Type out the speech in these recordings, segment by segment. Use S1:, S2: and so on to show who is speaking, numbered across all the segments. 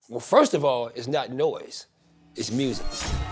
S1: Well, first of all, it's not noise, it's music.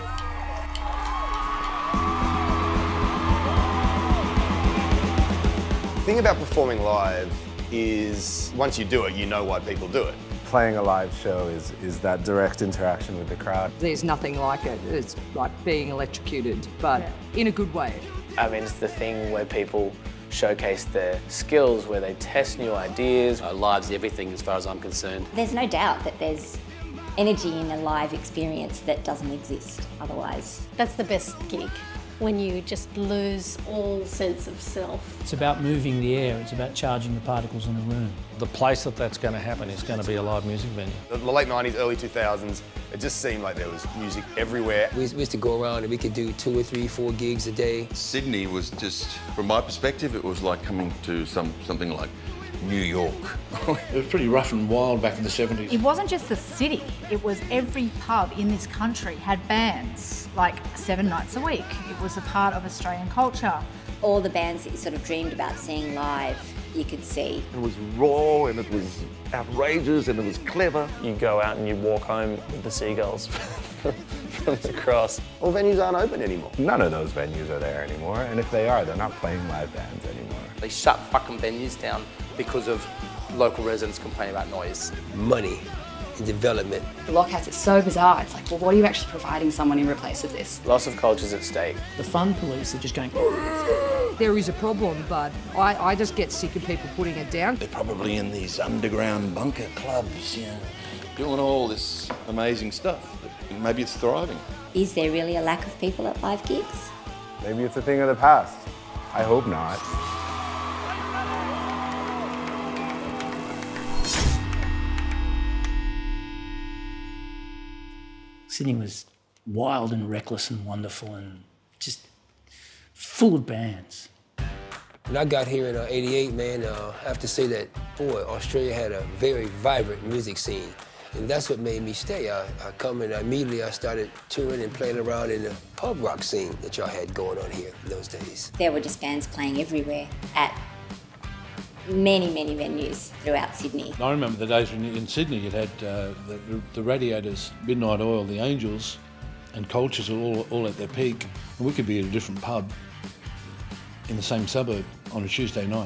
S2: The thing about performing live is once you do it, you know why people do it.
S3: Playing a live show is that direct interaction with the crowd.
S4: There's nothing like it. It's like being electrocuted, but in a good way.
S5: I mean, it's the thing where people showcase their skills, where they test new ideas.
S6: Live's everything as far as I'm concerned.
S7: There's no doubt that there's energy in a live experience that doesn't exist otherwise.
S8: That's the best gig, when you just lose all sense of self.
S9: It's about moving the air, it's about charging the particles in the room.
S10: The place that's going to happen is going to be a live music venue.
S2: The late 90s, early 2000s, it just seemed like there was music everywhere.
S1: We used to go around and we could do 2 or 3, 4 gigs a day.
S11: Sydney was just, from my perspective, it was like coming to something like New York.
S10: It was pretty rough and wild back in the 70s.
S12: It wasn't just the city, it was every pub in this country had bands, like 7 nights a week. It was a part of Australian culture.
S7: All the bands that you sort of dreamed about seeing live, you could see.
S13: It was raw and it was outrageous and it was clever.
S5: You go out and you walk home with the seagulls from the cross.
S2: All venues aren't open anymore.
S3: None of those venues are there anymore, and if they are, they're not playing live bands anymore.
S6: They shut fucking venues down because of local residents complaining about noise.
S1: Money and development.
S14: The lockouts, it's so bizarre. It's like, well, what are you actually providing someone in replace of this?
S5: Lots of cultures at stake.
S9: The fun police are just going...
S4: There is a problem, but I just get sick of people putting it down.
S11: They're probably in these underground bunker clubs, you know, doing all this amazing stuff. Maybe it's thriving.
S7: Is there really a lack of people at live gigs?
S3: Maybe it's a thing of the past. I hope not.
S9: Sydney was wild and reckless and wonderful and just full of bands.
S1: When I got here in '88, man, I have to say that, boy, Australia had a very vibrant music scene. And that's what made me stay. I come and immediately I started touring and playing around in the pub rock scene that y'all had going on here in those days.
S7: There were just bands playing everywhere at many, many venues throughout Sydney.
S10: I remember the days when in Sydney you'd had the Radiators, Midnight Oil, the Angels and Cultures all at their peak. And we could be at a different pub in the same suburb on a Tuesday night,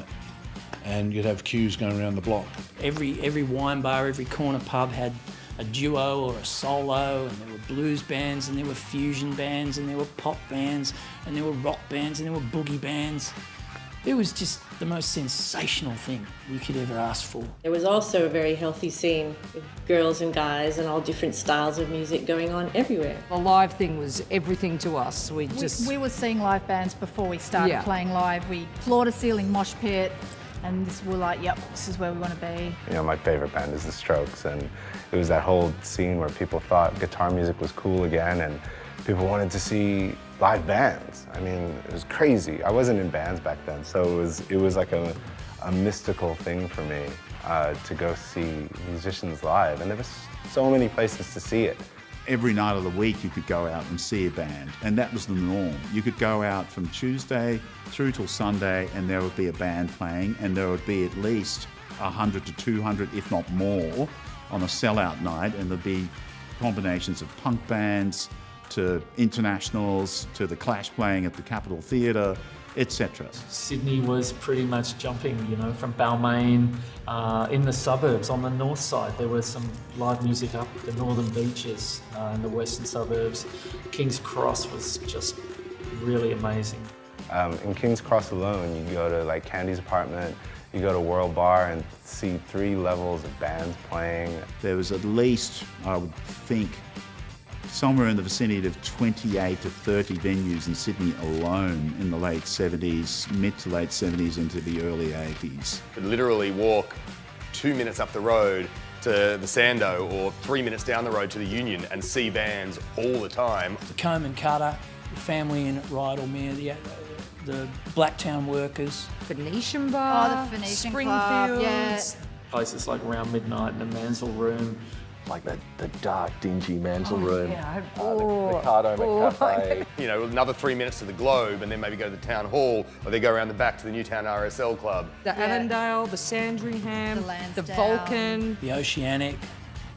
S10: and you'd have queues going around the block.
S9: Every wine bar, every corner pub had a duo or a solo, and there were blues bands, and there were fusion bands, and there were pop bands, and there were rock bands, and there were boogie bands. It was just the most sensational thing you could ever ask for.
S8: There was also a very healthy scene with girls and guys and all different styles of music going on everywhere.
S4: The live thing was everything to us. We
S12: We were seeing live bands before we started playing live. We floor-to-ceiling mosh pit, and we're like, yep, this is where we want to be.
S3: You know, my favorite band is The Strokes, and it was that whole scene where people thought guitar music was cool again, and people wanted to see live bands. I mean, it was crazy. I wasn't in bands back then, so it was like a mystical thing for me to go see musicians live, and there was so many places to see it.
S15: Every night of the week you could go out and see a band, and that was the norm. You could go out from Tuesday through till Sunday and there would be a band playing, and there would be at least 100 to 200, if not more, on a sellout night, and there'd be combinations of punk bands to internationals to the Clash playing at the Capitol Theatre, etc.
S16: Sydney was pretty much jumping, you know, from Balmain. In the suburbs on the north side, there was some live music up the northern beaches in the western suburbs. King's Cross was just really amazing.
S3: In King's Cross alone, you go to like Candy's apartment, you go to World Bar and see 3 levels of bands playing.
S15: There was at least, I would think, somewhere in the vicinity of 28 to 30 venues in Sydney alone in the late 70s, mid to late 70s into the early 80s.
S2: You could literally walk 2 minutes up the road to the Sando or 3 minutes down the road to the Union and see bands all the time.
S9: The Comb and Cutter, the Family Inn at Rydalmere, the Blacktown Workers.
S4: Venetian Bar.
S12: Oh, the Venetian
S4: Springfield.
S12: Club, yeah.
S16: Places like Around Midnight and the Mansell Room.
S13: Like the dark, dingy Mansell Room.
S4: Yeah.
S13: The Cardo McCafe.
S2: You know, another 3 minutes to the Globe and then maybe go to the Town Hall, or they go around the back to the Newtown RSL Club.
S4: The Annandale, the Sandringham, the Vulcan.
S9: The Oceanic,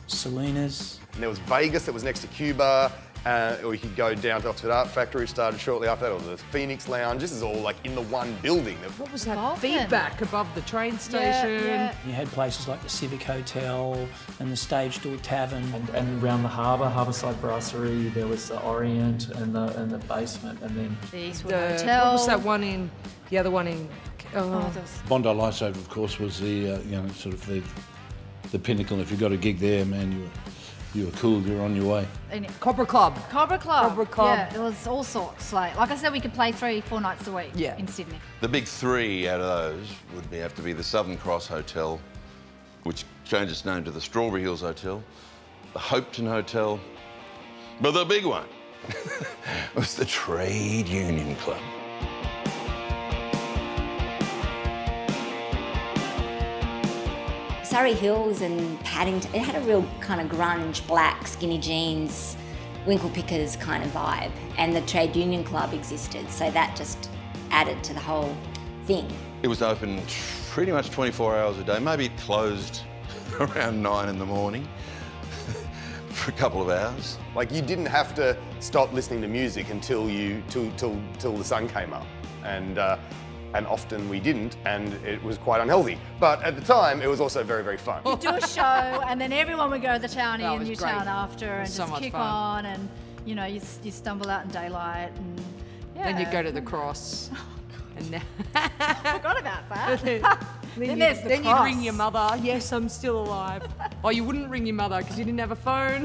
S9: Salinas.
S2: And there was Vegas that was next to Cuba, or you could go down to Oxford Art Factory, started shortly after that, or the Phoenix Lounge. This is all like in the one building.
S4: What was that feedback above the train station?
S9: You had places like the Civic Hotel and the Stage Door Tavern.
S16: And around the Harbourside Brasserie, there was the Orient and the basement, and then
S12: the Eastwood Hotel.
S4: What was that one in? The other one in.
S10: Bondi Lightsover, of course, was the sort of the pinnacle. If you got a gig there, man, you were cool. You were on your way.
S4: Cobra Club.
S12: Cobra Club.
S4: Cobra Club.
S12: Yeah, there was all sorts. Like I said, we could play 3-4 nights a week in Sydney.
S11: The big three out of those would have to be the Southern Cross Hotel, which changed its name to the Strawberry Hills Hotel, the Hopeton Hotel, but the big one was the Trade Union Club.
S7: Surrey Hills and Paddington, it had a real kind of grunge, black, skinny jeans, winkle pickers kind of vibe. And the Trade Union Club existed, so that just added to the whole thing.
S11: It was open pretty much 24 hours a day. Maybe it closed around 9 in the morning for a couple of hours.
S2: Like you didn't have to stop listening to music until till the sun came up. And often we didn't, and it was quite unhealthy. But at the time, it was also very, very fun.
S12: You'd do a show, and then everyone would go to the townie in Newtown after, and
S4: so
S12: just kick on, and you know, you stumble out in daylight, and
S4: then you go to the Cross. And now
S12: I forgot about that.
S4: Then you'd ring your mother. Yes, I'm still alive. Oh, you wouldn't ring your mother because you didn't have a phone.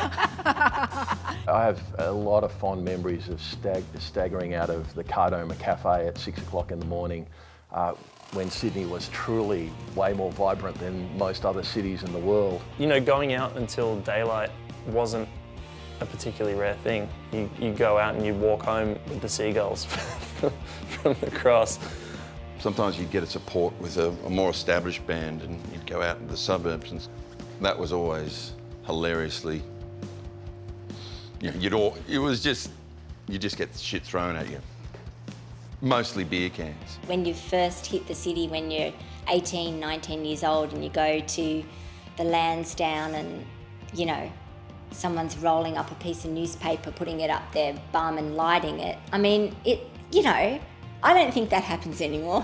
S17: I have a lot of fond memories of staggering out of the Cardoma Cafe at 6 o'clock in the morning when Sydney was truly way more vibrant than most other cities in the world.
S5: You know, going out until daylight wasn't a particularly rare thing. You go out and you walk home with the seagulls from the Cross.
S11: Sometimes you'd get a support with a more established band, and you'd go out into the suburbs, and that was always hilariously, you know, you just get shit thrown at you. Mostly beer cans.
S7: When you first hit the city, when you're 18, 19 years old, and you go to the Lansdowne and, you know, someone's rolling up a piece of newspaper, putting it up their bum and lighting it. I mean, you know, I don't think that happens anymore.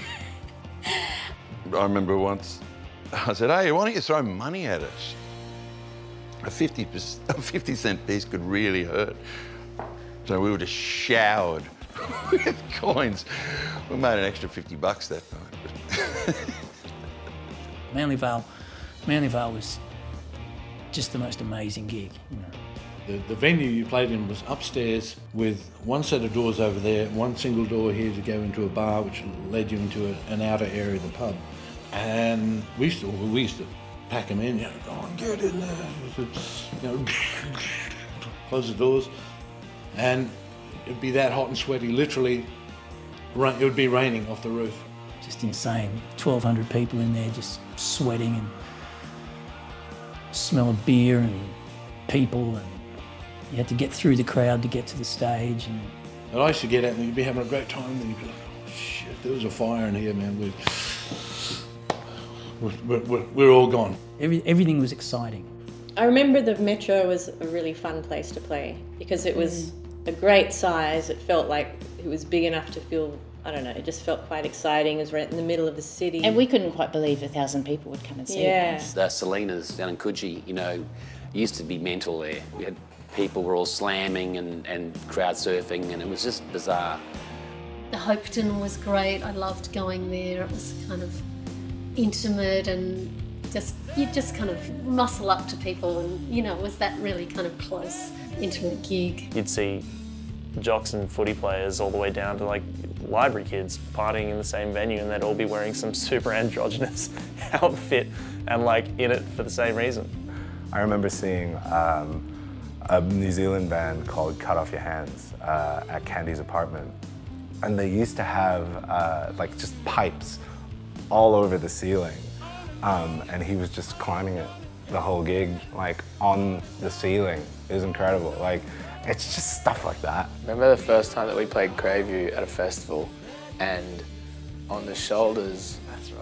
S11: I remember once, I said, hey, why don't you throw money at us? A 50-cent piece could really hurt. So we were just showered with coins. We made an extra $50 that night.
S9: Manly Vale was just the most amazing gig, you know.
S10: The venue you played in was upstairs with one set of doors over there, one single door here to go into a bar which led you into an outer area of the pub. And we used to pack them in, you know, go on, get in there, you know, close the doors. And it'd be that hot and sweaty, literally, it would be raining off the roof.
S9: Just insane. 1,200 people in there just sweating and smell of beer and people, and you had to get through the crowd to get to the stage.
S10: And I used to get out and you'd be having a great time, and you'd be like, oh shit, there was a fire in here, man. We're all gone.
S9: Everything was exciting.
S8: I remember the Metro was a really fun place to play because it was a great size. It felt like it was big enough to feel, I don't know, it just felt quite exciting. It was right in the middle of the city.
S14: And we couldn't quite believe 1,000 people would come and see us.
S18: The Salinas down in Coogee, you know, used to be mental there. We had people were all slamming and crowd surfing, and it was just bizarre.
S19: The Hopeton was great. I loved going there. It was kind of intimate, and you just kind of muscle up to people, and you know, it was that really kind of close, intimate gig.
S5: You'd see jocks and footy players all the way down to like library kids partying in the same venue, and they'd all be wearing some super androgynous outfit and like in it for the same reason.
S3: I remember seeing a New Zealand band called Cut Off Your Hands at Candy's apartment. And they used to have like just pipes all over the ceiling. And he was just climbing it the whole gig, like on the ceiling. It was incredible. Like, it's just stuff like that.
S5: Remember the first time that we played Greyview at a festival, and on the shoulders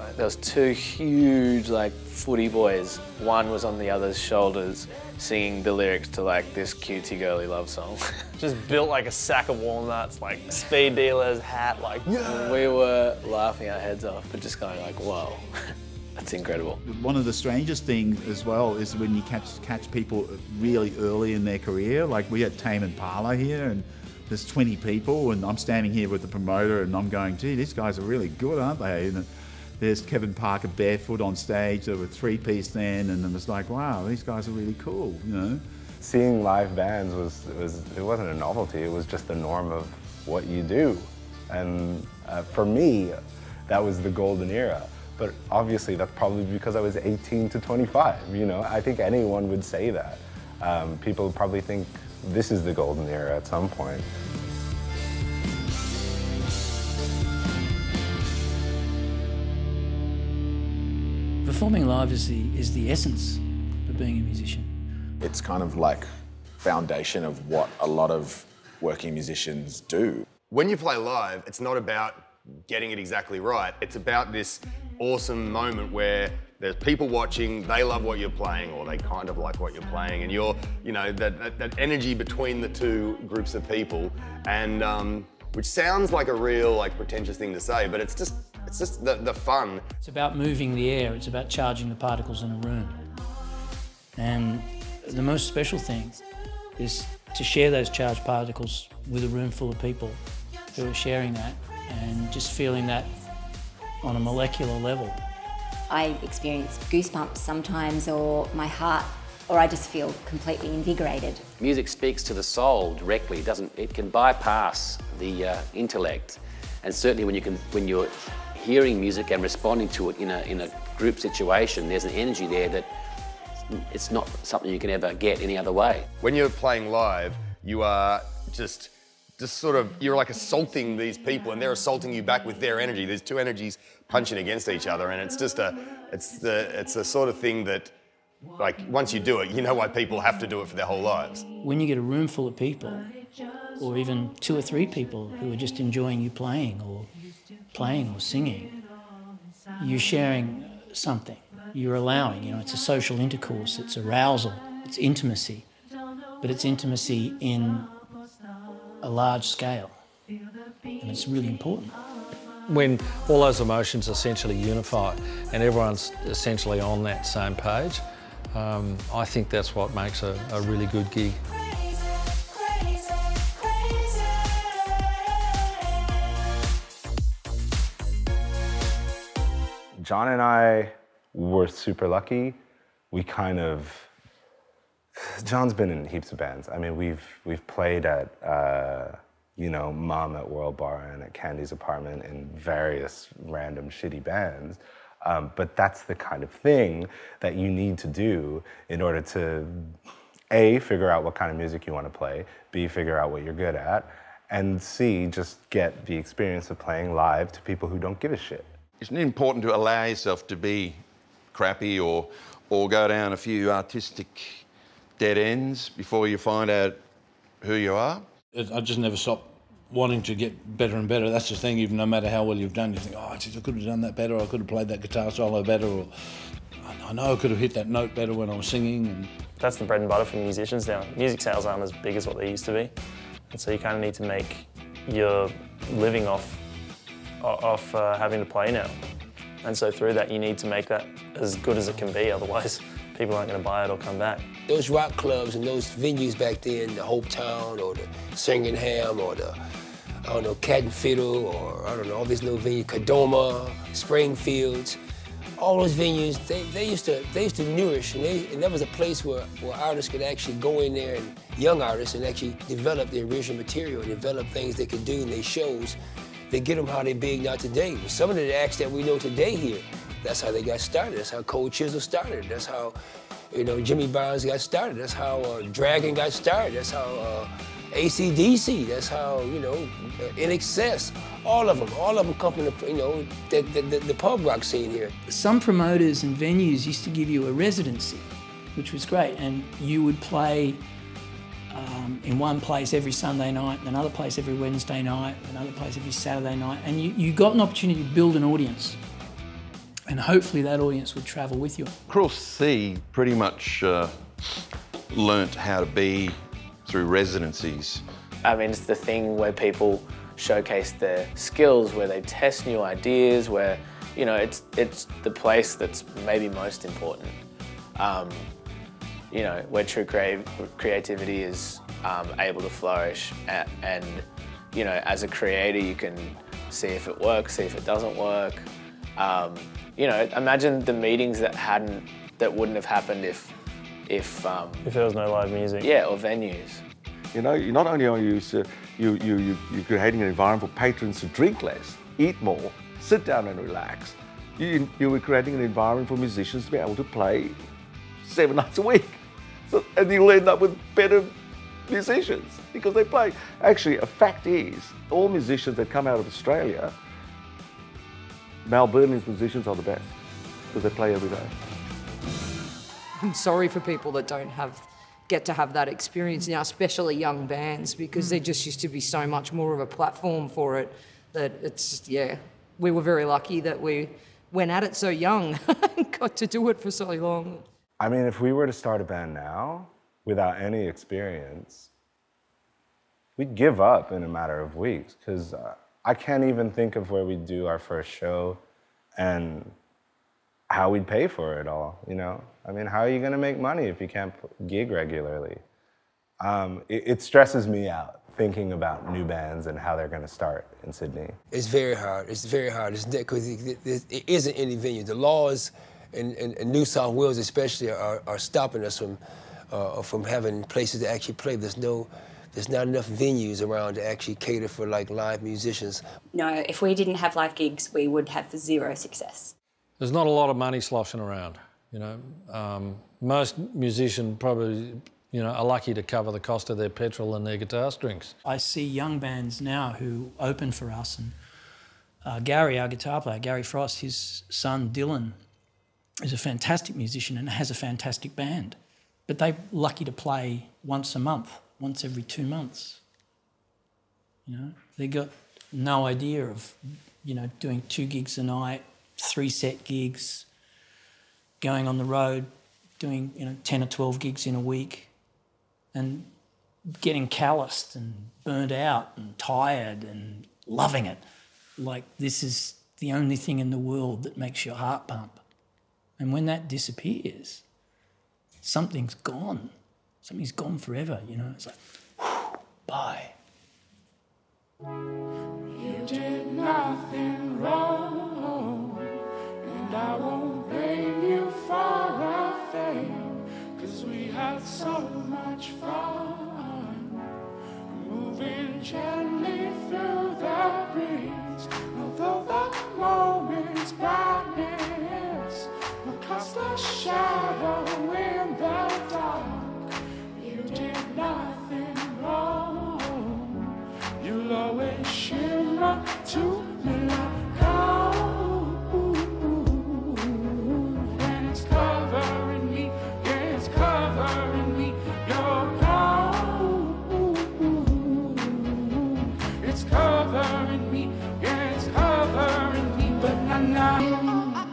S5: There was two huge like footy boys. One was on the other's shoulders singing the lyrics to like this cutesy girly love song. Just built like a sack of walnuts, like speed dealer's hat, like yeah. We were laughing our heads off, but just going like, whoa, that's incredible.
S15: One of the strangest things as well is when you catch people really early in their career. Like we had Tame Impala here, and there's 20 people, and I'm standing here with the promoter, and I'm going, gee, these guys are really good, aren't they? And there's Kevin Parker barefoot on stage. There were 3-piece then, and it was like, wow, these guys are really cool, you know.
S3: Seeing live bands it wasn't a novelty. It was just the norm of what you do, and for me, that was the golden era. But obviously, that's probably because I was 18 to 25. You know, I think anyone would say that. People probably think this is the golden era at some point.
S9: Performing live is the essence of being a musician.
S20: It's kind of like foundation of what a lot of working musicians do.
S2: When you play live, it's not about getting it exactly right. It's about this awesome moment where there's people watching, they love what you're playing, or they kind of like what you're playing, and you're, you know, that energy between the two groups of people, and which sounds like a real, like, pretentious thing to say, but it's just the fun.
S9: It's about moving the air. It's about charging the particles in a room. And the most special thing is to share those charged particles with a room full of people who are sharing that and just feeling that on a molecular level.
S7: I experience goosebumps sometimes, or my heart, or I just feel completely invigorated.
S18: Music speaks to the soul directly. It can bypass the intellect, and certainly when you're hearing music and responding to it in a group situation, there's an energy there that it's not something you can ever get any other way.
S2: When you're playing live, you are just sort of, you're like assaulting these people, and they're assaulting you back with their energy. There's two energies punching against each other, and it's just it's the sort of thing that, like, once you do it, you know why people have to do it for their whole lives.
S9: When you get a room full of people, or even 2 or 3 people who are just enjoying you playing or singing, you're sharing something. You're allowing, you know, it's a social intercourse, it's arousal, it's intimacy, but it's intimacy in a large scale, and it's really important.
S10: When all those emotions essentially unify and everyone's essentially on that same page, I think that's what makes a really good gig.
S3: John and I were super lucky. John's been in heaps of bands. I mean, we've played at, you know, Mom at World Bar and at Candy's Apartment in various random shitty bands. But that's the kind of thing that you need to do in order to, A, figure out what kind of music you want to play, B, figure out what you're good at, and C, just get the experience of playing live to people who don't give a shit.
S11: Isn't it important to allow yourself to be crappy or go down a few artistic dead ends before you find out who you are?
S10: I just never stop wanting to get better and better. That's the thing, even no matter how well you've done, you think, oh, geez, I could have done that better, or I could have played that guitar solo better, or I know I could have hit that note better when I was singing. And
S5: that's the bread and butter for musicians now. Music sales aren't as big as what they used to be, and so you kind of need to make your living off having to play now. And so through that, you need to make that as good as it can be, otherwise people aren't going to buy it or come back.
S1: Those rock clubs and those venues back then, the Hope Town or the Singingham or the, I don't know, Cat and Fiddle, or I don't know, all these little venues, Kadoma, Springfields, all those venues, they used to nourish, and that was a place where artists could actually go in there, and young artists, and actually develop their original material and develop things they could do in their shows. They get them how they're big now today. Some of the acts that we know today here, that's how they got started. That's how Cold Chisel started. That's how, you know, Jimmy Barnes got started. That's how Dragon got started. That's how AC/DC. That's how, you know, In Excess. All of them come from the, you know, the pub rock scene here.
S9: Some promoters and venues used to give you a residency, which was great, and you would play in one place every Sunday night, another place every Wednesday night, another place every Saturday night, and you got an opportunity to build an audience. And hopefully that audience would travel with you.
S11: Cross C pretty much learnt how to be through residencies.
S5: I mean, it's the thing where people showcase their skills, where they test new ideas, where, you know, it's the place that's maybe most important. You know, where true creativity is able to flourish, and you know, as a creator, you can see if it works, see if it doesn't work. You know, imagine the meetings that wouldn't have happened if there was no live music. Yeah, or venues.
S13: You know, not only are you're creating an environment for patrons to drink less, eat more, sit down and relax. You're creating an environment for musicians to be able to play 7 nights a week. So, and you'll end up with better musicians because they play. Actually, a fact is, all musicians that come out of Australia, Melbourne's musicians are the best because they play every day.
S4: I'm sorry for people that don't get to have that experience now, especially young bands, because there just used to be so much more of a platform for it that it's, yeah, we were very lucky that we went at it so young and got to do it for so long.
S3: I mean, if we were to start a band now without any experience, we'd give up in a matter of weeks, because I can't even think of where we'd do our first show and how we'd pay for it all, you know? I mean, how are you gonna make money if you can't gig regularly? It stresses me out thinking about new bands and how they're gonna start in Sydney.
S1: It's very hard, it's very hard. It's because it isn't any venue. The laws in New South Wales especially are stopping us from having places to actually play. There's not enough venues around to actually cater for like live musicians.
S14: No, if we didn't have live gigs, we would have zero success.
S10: There's not a lot of money sloshing around, you know. Most musicians probably, you know, are lucky to cover the cost of their petrol and their guitar strings.
S9: I see young bands now who open for us, and Gary, our guitar player, Gary Frost, his son Dylan, is a fantastic musician and has a fantastic band. But they're lucky to play once a month, once every 2 months. You know, they got no idea of, you know, doing 2 gigs a night, 3 set gigs, going on the road, doing, you know, 10 or 12 gigs in a week, and getting calloused and burnt out and tired and loving it. Like, this is the only thing in the world that makes your heart pump. And when that disappears, something's gone. Something's gone forever, you know? It's like, whew, bye.
S21: You did nothing wrong, and I won't blame you for our fame, 'cause we had so much fun, moving gently through the breeze. Although the moment's brightness will cast a shadow in the dark, you did nothing wrong. You'll always shimmer to me like gold, and it's covering me, yeah, it's covering me. You're gold, it's covering me, yeah, it's covering me, but now.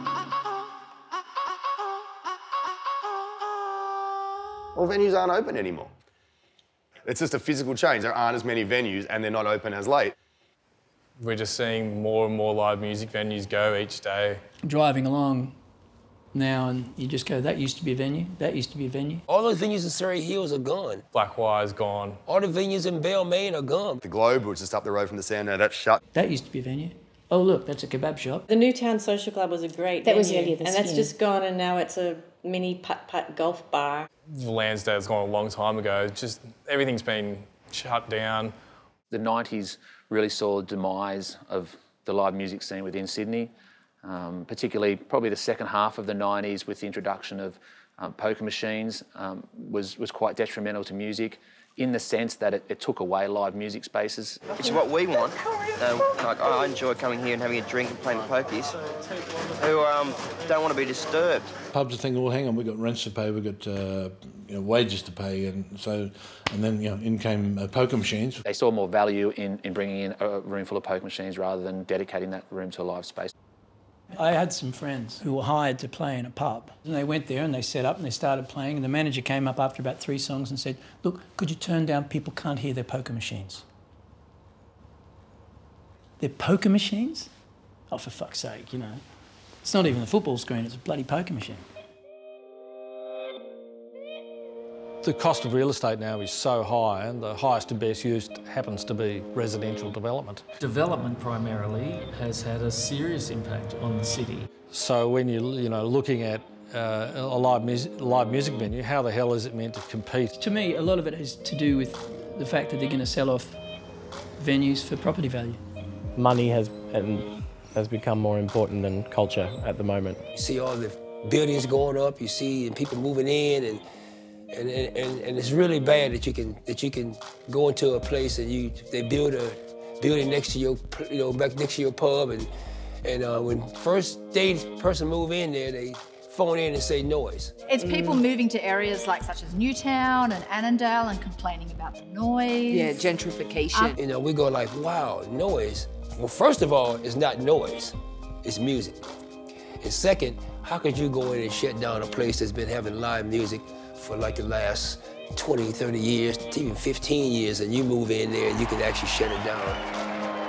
S2: Well, venues aren't open anymore. It's just a physical change. There aren't as many venues and they're not open as late.
S5: We're just seeing more and more live music venues go each day.
S9: Driving along now and you just go, that used to be a venue, that used to be a venue.
S1: All those venues in Surrey Hills are gone.
S5: Blackwire's gone.
S1: All the venues in Balmain are gone.
S2: The Globe, which is just up the road from the sound, now that's shut.
S9: That used to be a venue. Oh, look, that's a kebab shop.
S8: The Newtown Social Club was a great
S12: That
S8: venue,
S12: was earlier this
S8: and that's
S12: year.
S8: just gone, and now it's a mini putt-putt golf bar.
S5: Lansdale's gone a long time ago. Just everything's been shut down.
S18: The 90s really saw the demise of the live music scene within Sydney, particularly probably the second half of the 90s with the introduction of poker machines was quite detrimental to music in the sense that it took away live music spaces.
S22: It's what we want. Like, I enjoy coming here and having a drink and playing the pokies who don't want to be disturbed.
S10: Pubs are thinking, well, hang on, we've got rents to pay, we've got you know, wages to pay, and then you know, in came poker machines.
S18: They saw more value in bringing in a room full of poker machines rather than dedicating that room to a live space.
S9: I had some friends who were hired to play in a pub, and they went there and they set up and they started playing, and the manager came up after about 3 songs and said, look, could you turn down, people can't hear their poker machines. Their poker machines? Oh, for fuck's sake, you know. It's not even a football screen, it's a bloody poker machine.
S6: The cost of real estate now is so high, and the highest and best used happens to be residential development.
S16: Development primarily has had a serious impact on the city.
S6: So when you're looking at a live music venue, how the hell is it meant to compete?
S9: To me, a lot of it has to do with the fact that they're going to sell off venues for property value.
S23: Money has become more important than culture at the moment.
S1: You see all the buildings going up, you see people moving in, and it's really bad that you can go into a place and they build a building next to your, back next to your pub, and when first person move in there, they phone in and say noise.
S12: It's people moving to areas like such as Newtown and Annandale and complaining about the noise.
S4: Yeah, gentrification.
S1: We go like, wow, noise. Well, first of all, it's not noise, it's music. And second, how could you go in and shut down a place that's been having live music for like the last 20, 30 years, even 15 years, and you move in there and you can actually shut it down?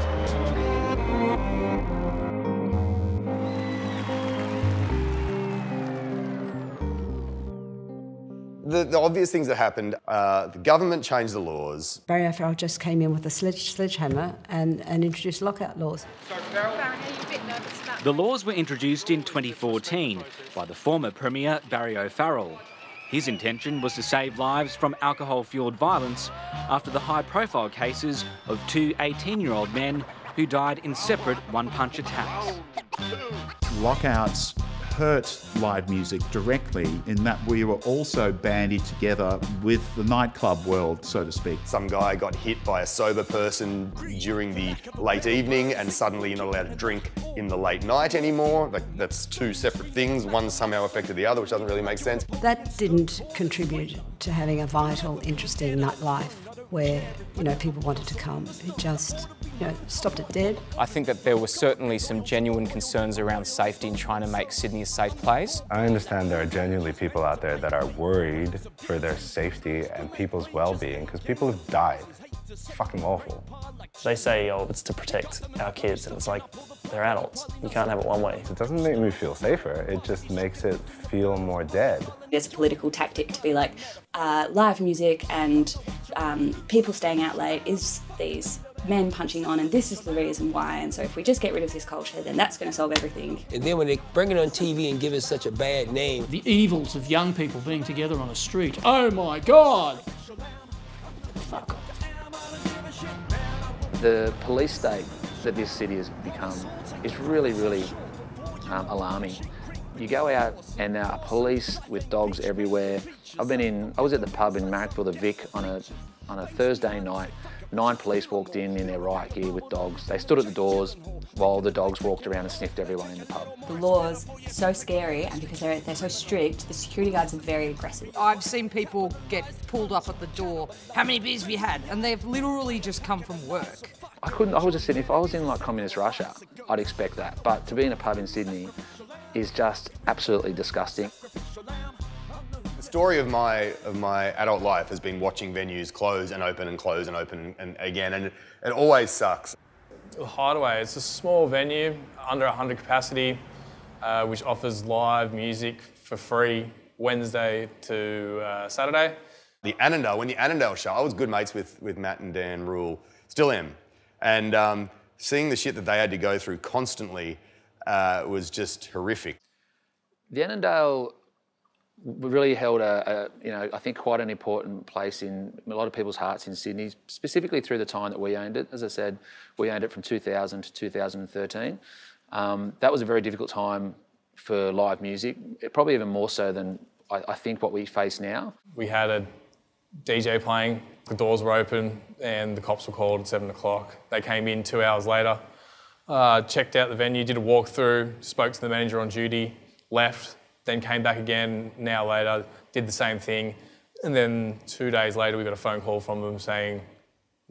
S2: The obvious things that happened, the government changed the laws.
S24: Barry O'Farrell just came in with a sledgehammer and introduced lockout laws.
S25: The laws were introduced in 2014 by the former Premier Barry O'Farrell. His intention was to save lives from alcohol-fuelled violence after the high-profile cases of 2 18-year-old men who died in separate one-punch attacks.
S15: Lockouts hurt live music directly in that we were also bandied together with the nightclub world, so to speak.
S2: Some guy got hit by a sober person during the late evening, and suddenly you're not allowed to drink in the late night anymore. That's 2 separate things. One somehow affected the other, which doesn't really make sense.
S24: That didn't contribute to having a vital, interesting nightlife where, people wanted to come. It just, stopped it dead.
S26: I think that there were certainly some genuine concerns around safety in trying to make Sydney a safe place.
S3: I understand there are genuinely people out there that are worried for their safety and people's well-being, because people have died. It's fucking awful.
S5: They say, oh, it's to protect our kids, and it's like, they're adults. You can't have it one way.
S3: It doesn't make me feel safer, it just makes it feel more dead.
S14: There's a political tactic to be like, live music and people staying out late is these men punching on, and this is the reason why, and so if we just get rid of this culture, then that's going to solve everything.
S1: And then when they bring it on TV and give it such a bad name.
S9: The evils of young people being together on a street. Oh my God! Fuck off.
S5: The police state that this city has become is really, really alarming. You go out and there are police with dogs everywhere. I was at the pub in Marrickville, the Vic, on a Thursday night. 9 police walked in their riot gear with dogs. They stood at the doors while the dogs walked around and sniffed everyone in the pub.
S14: The laws are so scary, and because they're so strict, the security guards are very aggressive.
S4: I've seen people get pulled up at the door. How many beers have you had? And they've literally just come from work.
S5: I was just saying, if I was in like communist Russia, I'd expect that. But to be in a pub in Sydney is just absolutely disgusting.
S2: The story of my adult life has been watching venues close and open and close and open and again, and it always sucks.
S5: Hideaway, it's a small venue, under 100 capacity, which offers live music for free Wednesday to Saturday.
S2: When the Annandale show, I was good mates with Matt and Dan Rule, still am. And seeing the shit that they had to go through constantly was just horrific.
S5: The Annandale really held I think quite an important place in a lot of people's hearts in Sydney, specifically through the time that we owned it. As I said, we owned it from 2000 to 2013. That was a very difficult time for live music, probably even more so than I think what we face now. We had a DJ playing, the doors were open and the cops were called at 7 o'clock. They came in 2 hours later, checked out the venue, did a walkthrough, spoke to the manager on duty, left, then came back again an hour later, did the same thing. And then 2 days later, we got a phone call from them saying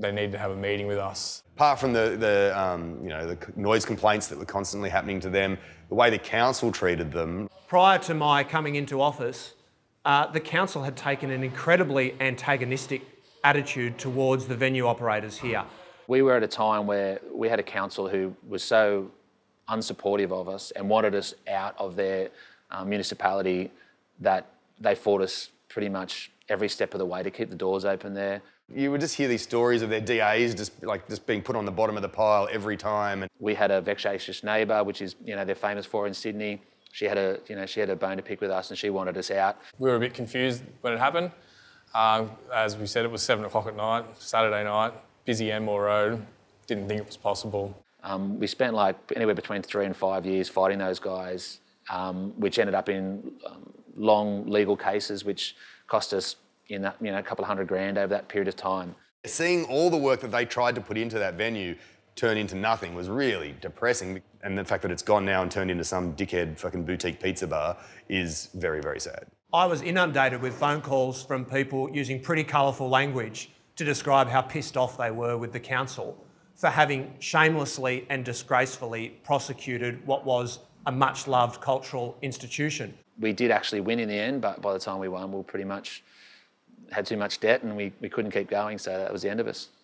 S7: they needed to have a meeting with us.
S2: Apart from the noise complaints that were constantly happening to them, the way the council treated them.
S11: Prior to my coming into office, the council had taken an incredibly antagonistic attitude towards the venue operators here.
S18: We were at a time where we had a council who was so unsupportive of us and wanted us out of their municipality that they fought us pretty much every step of the way to keep the doors open there.
S2: You would just hear these stories of their DAs just being put on the bottom of the pile every time.
S18: We had a vexatious neighbour, which is, they're famous for in Sydney. She had a bone to pick with us and she wanted us out.
S7: We were a bit confused when it happened. As we said, it was 7 o'clock at night, Saturday night, busy Enmore Road. Didn't think it was possible.
S18: We spent like anywhere between 3 and 5 years fighting those guys, which ended up in long legal cases, which cost us a couple of $100,000 over that period of time.
S2: Seeing all the work that they tried to put into that venue turn into nothing was really depressing. And the fact that it's gone now and turned into some dickhead fucking boutique pizza bar is very, very sad.
S11: I was inundated with phone calls from people using pretty colourful language to describe how pissed off they were with the council for having shamelessly and disgracefully prosecuted what was a much-loved cultural institution.
S18: We did actually win in the end, but by the time we won, we pretty much had too much debt and we couldn't keep going, so that was the end of us.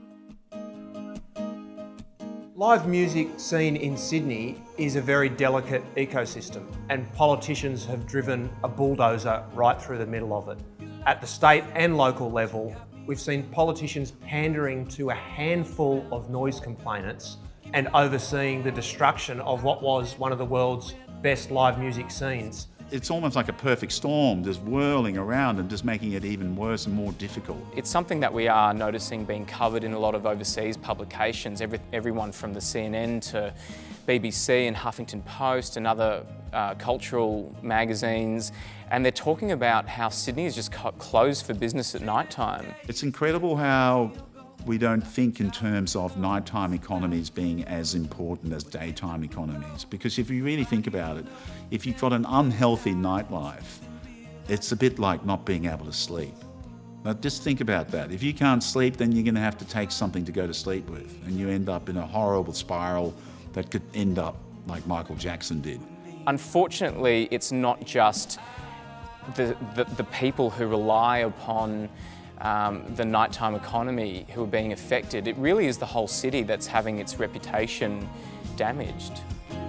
S11: Live music scene in Sydney is a very delicate ecosystem and politicians have driven a bulldozer right through the middle of it. At the state and local level, we've seen politicians pandering to a handful of noise complainants and overseeing the destruction of what was one of the world's best live music scenes.
S15: It's almost like a perfect storm, just whirling around and just making it even worse and more difficult.
S26: It's something that we are noticing being covered in a lot of overseas publications, everyone from the CNN to BBC and Huffington Post and other cultural magazines, and they're talking about how Sydney is just closed for business at night time.
S15: It's incredible how we don't think in terms of nighttime economies being as important as daytime economies. Because if you really think about it, if you've got an unhealthy nightlife, it's a bit like not being able to sleep. Now just think about that. If you can't sleep, then you're going to have to take something to go to sleep with, and you end up in a horrible spiral that could end up like Michael Jackson did.
S26: Unfortunately, it's not just the people who rely upon the nighttime economy who are being affected. It really is the whole city that's having its reputation damaged.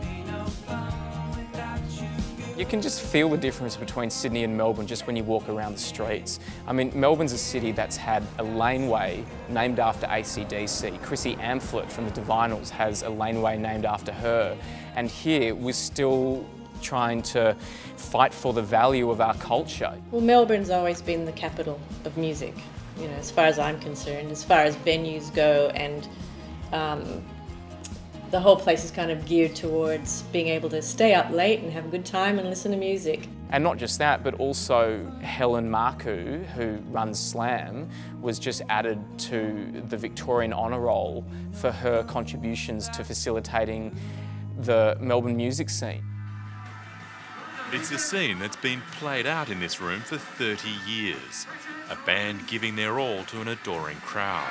S26: You can just feel the difference between Sydney and Melbourne just when you walk around the streets. I mean, Melbourne's a city that's had a laneway named after AC/DC. Chrissy Amphlett from the Divinals has a laneway named after her. And here we're still trying to fight for the value of our culture.
S8: Well, Melbourne's always been the capital of music, as far as I'm concerned, as far as venues go, and the whole place is kind of geared towards being able to stay up late and have a good time and listen to music.
S26: And not just that, but also Helen Marcoux, who runs Slam, was just added to the Victorian Honour Roll for her contributions to facilitating the Melbourne music scene.
S13: It's a scene that's been played out in this room for 30 years. A band giving their all to an adoring crowd.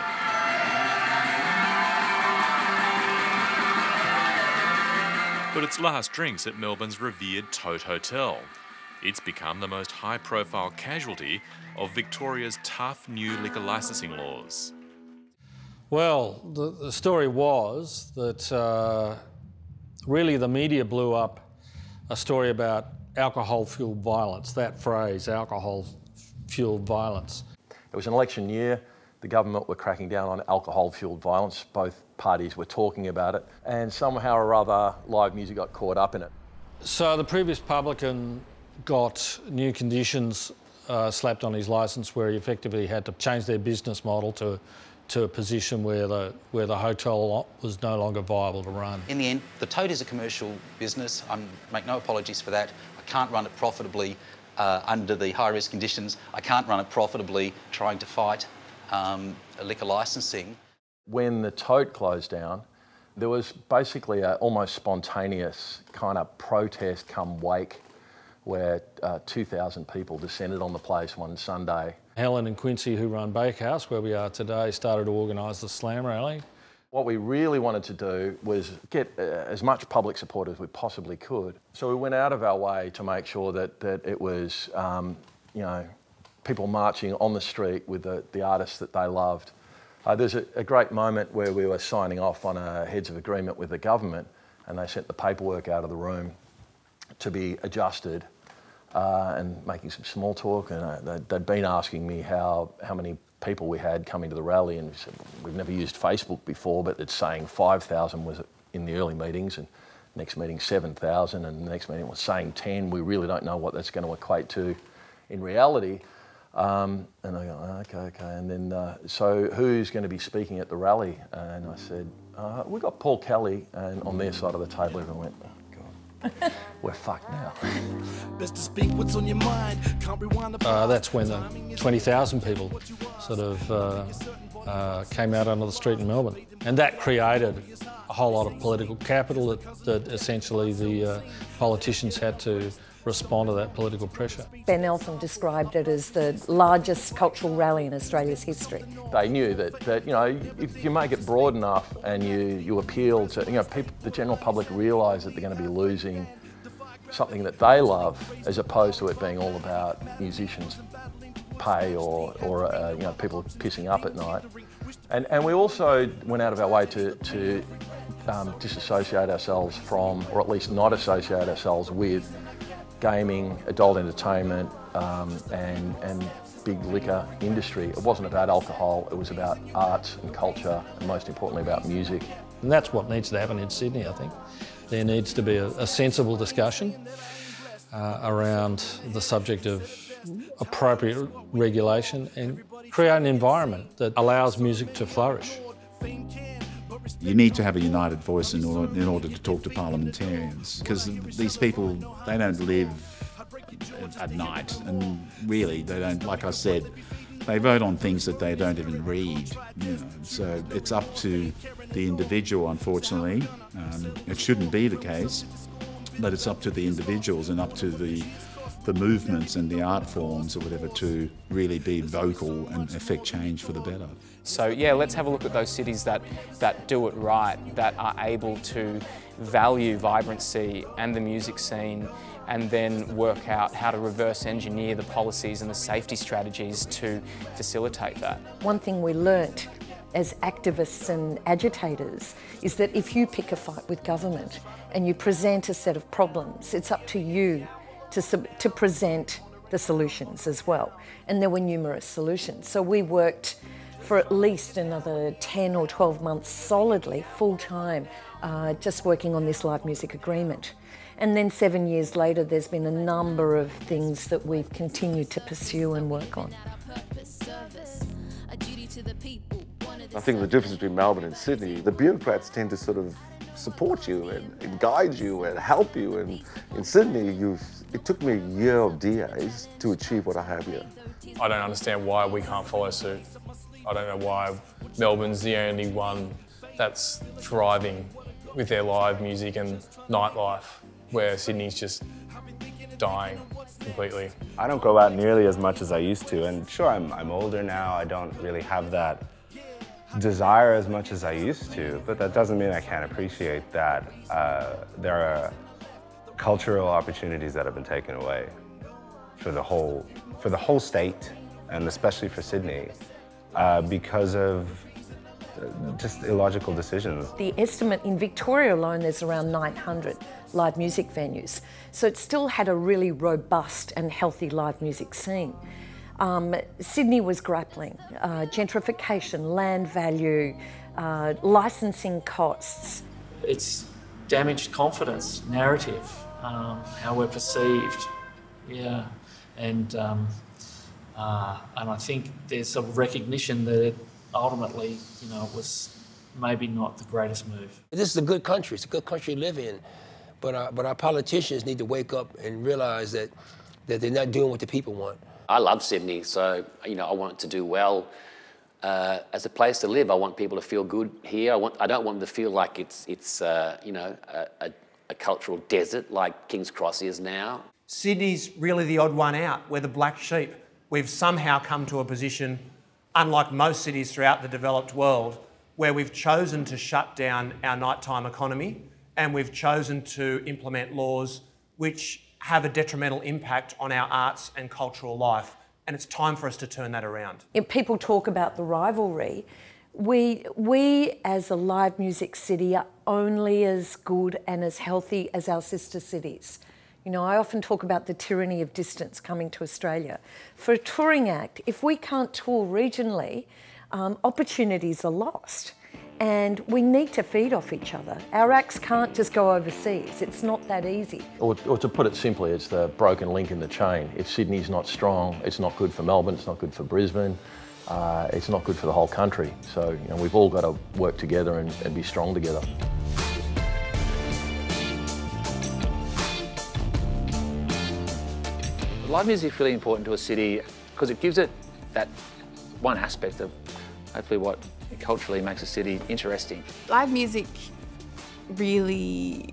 S13: But it's last drinks at Melbourne's revered Tote Hotel. It's become the most high-profile casualty of Victoria's tough new liquor licensing laws.
S6: Well, the story was that really the media blew up a story about alcohol-fueled violence, that phrase, alcohol-fueled violence.
S17: It was an election year. The government were cracking down on alcohol-fueled violence. Both parties were talking about it, and somehow or other, live music got caught up in it.
S6: So the previous publican got new conditions slapped on his licence where he effectively had to change their business model to a position where the hotel was no longer viable to run.
S19: In the end, the Tote is a commercial business. I make no apologies for that. I can't run it profitably under the high-risk conditions. I can't run it profitably trying to fight liquor licensing.
S17: When the Tote closed down, there was basically an almost spontaneous kind of protest come wake where 2,000 people descended on the place one Sunday
S6: Helen and Quincy, who run Bakehouse, where we are today, started to organise the Slam Rally.
S17: What we really wanted to do was get as much public support as we possibly could. So we went out of our way to make sure that it was, you know, people marching on the street with the artists that they loved. There's a great moment where we were signing off on a heads of agreement with the government, and they sent the paperwork out of the room to be adjusted, and making some small talk, and they'd been asking me how many people we had coming to the rally, and we said, we've never used Facebook before, but it's saying 5,000 was in the early meetings, and next meeting 7,000, and the next meeting was saying 10. We really don't know what that's going to equate to in reality. And I go, okay. And then, so who's going to be speaking at the rally? And I said, we got Paul Kelly, and on their side of the table everyone went, we're fucked now.
S6: That's when the 20,000 people sort of came out onto the street in Melbourne. And that created a whole lot of political capital that essentially the politicians had to respond to that political pressure.
S10: Ben Eltham described it as the largest cultural rally in Australia's history.
S17: They knew that you know, if you make it broad enough and you appeal to, you know, people, the general public realise that they're going to be losing something that they love, as opposed to it being all about musicians' pay or you know, people pissing up at night. And we also went out of our way to disassociate ourselves from, or at least not associate ourselves with, gaming, adult entertainment, and big liquor industry. It wasn't about alcohol, it was about arts and culture, and most importantly about music.
S6: And that's what needs to happen in Sydney, I think. There needs to be a sensible discussion around the subject of appropriate regulation and create an environment that allows music to flourish.
S15: You need to have a united voice in order to talk to parliamentarians, because these people, they don't live at night, and really they don't, like I said, they vote on things that they don't even read, you know. So it's up to the individual, unfortunately. It shouldn't be the case, but it's up to the individuals and up to the movements and the art forms or whatever to really be vocal and affect change for the better.
S26: So yeah, let's have a look at those cities that do it right, that are able to value vibrancy and the music scene, and then work out how to reverse engineer the policies and the safety strategies to facilitate that.
S10: One thing we learnt as activists and agitators is that if you pick a fight with government and you present a set of problems, it's up to you to present the solutions as well. And there were numerous solutions. So we worked for at least another 10 or 12 months solidly, full-time, just working on this live music agreement. And then 7 years later, there's been a number of things that we've continued to pursue and work on.
S16: I think the difference between Melbourne and Sydney, the bureaucrats tend to sort of support you and guide you and help you. And in Sydney, it took me a year of DAs to achieve what I have here.
S7: I don't understand why we can't follow suit. I don't know why Melbourne's the only one that's thriving with their live music and nightlife, where Sydney's just dying completely.
S3: I don't go out nearly as much as I used to, and sure, I'm older now. I don't really have that desire as much as I used to, but that doesn't mean I can't appreciate that there are cultural opportunities that have been taken away for the whole state, and especially for Sydney, because of just illogical decisions.
S10: The estimate in Victoria alone, there's around 900 live music venues. So it still had a really robust and healthy live music scene. Sydney was grappling, gentrification, land value, licensing costs.
S9: It's damaged confidence, narrative, how we're perceived, yeah. And I think there's a recognition that it ultimately, you know, it was maybe not the greatest move.
S1: This is a good country. It's a good country to live in. But our politicians need to wake up and realize that they're not doing what the people want.
S18: I love Sydney, so you know I want it to do well. As a place to live, I want people to feel good here. I don't want them to feel like it's you know, a cultural desert like King's Cross is now.
S11: Sydney's really the odd one out. We're the black sheep. we've somehow come to a position, unlike most cities throughout the developed world, where we've chosen to shut down our nighttime economy and we've chosen to implement laws which have a detrimental impact on our arts and cultural life. And it's time for us to turn that around.
S10: If people talk about the rivalry, we as a live music city are only as good and as healthy as our sister cities. You know, I often talk about the tyranny of distance coming to Australia. For a touring act, if we can't tour regionally, opportunities are lost. And we need to feed off each other. Our acts can't just go overseas. It's not that easy.
S17: Or to put it simply, it's the broken link in the chain. If Sydney's not strong, it's not good for Melbourne, it's not good for Brisbane, it's not good for the whole country. So, you know, we've all got to work together and be strong together.
S12: Live music is really important to a city because it gives it that one aspect of hopefully what culturally makes a city interesting.
S20: Live music really